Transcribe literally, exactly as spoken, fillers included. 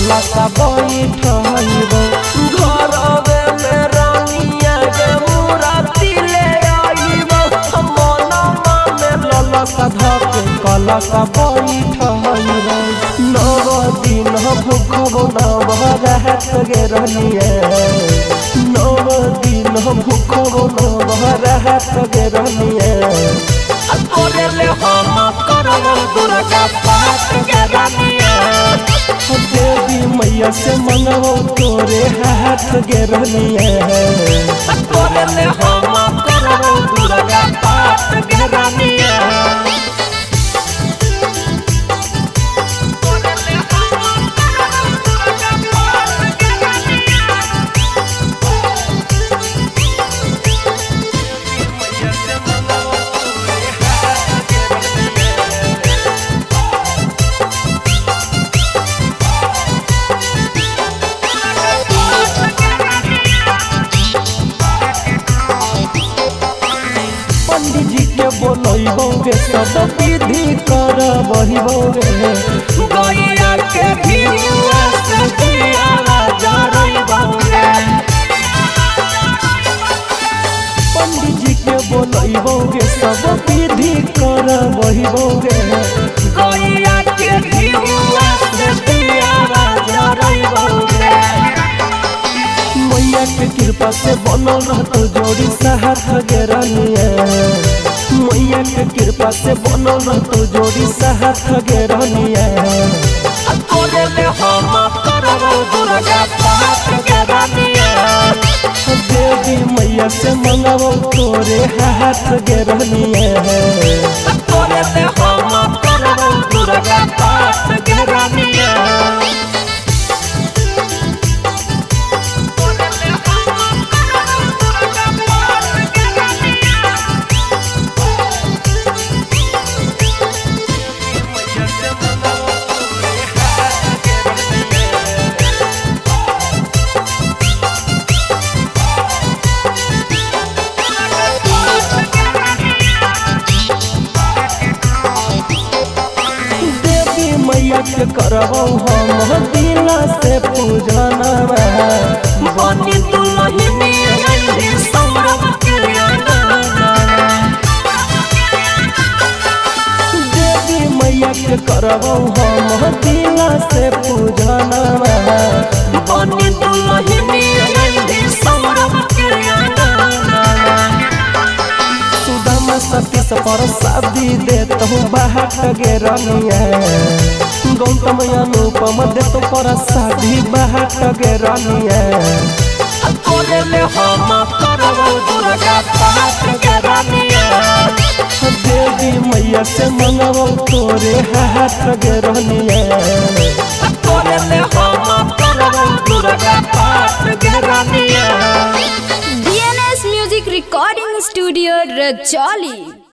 कला सा बैठब घरवे में रानिया के मूर्ति ले आइब मनवा में लला सा धके कला सा बैठब नव दिन भूखब नव रहत गे रानिया नव दिन भूखब नव रहत गे रानिया तोरे हम करब दुर्गा पाठ गे रानिया देवी मैया से मंगबो तोरे हाथ गे रानिया तोरे हम करब दुर्गा पाठ गे रानिया बोलबोगे सब विधि करबहिबोगे गैया के घिउआ से दियावा जरइबोगे पंडित जी के बोलबोगे सब विधि करबहिबोगे गैया के घिउआ से दियावा जरइबोगे मैया के कृपा से बनल रहतो जोड़ी साथ गे रानिया मैया के कृपा से बनल रहतो जोड़ी साथ गे रानिया तोरे ले हम करब दुर्गा पाठ गे रानिया देवी मैया से मंगबो तोरे हाथ गे रानिया तोरे ले हम करब दुर्गा पाठ गे रानिया के करबो हम दिल से पूजना बनी दुल्हनी गई सौरभ के देवी मैया के करबो हम दिल से पूजना बनी दुल्हनी गई सौरभ के सुदामा सती पर शादी देत हूँ बाहट गे रानिया गौतम अनुपम देत पर शादी बाहट गे रानिया तोरे ले हम करब दुर्गा पाठ गे रानिया देवी मैया से मंगबो तोरे हाथ गे रानिया तोरे ले हम करब दुर्गा पाठ गे रानिया D N S music recording studio Rajauli.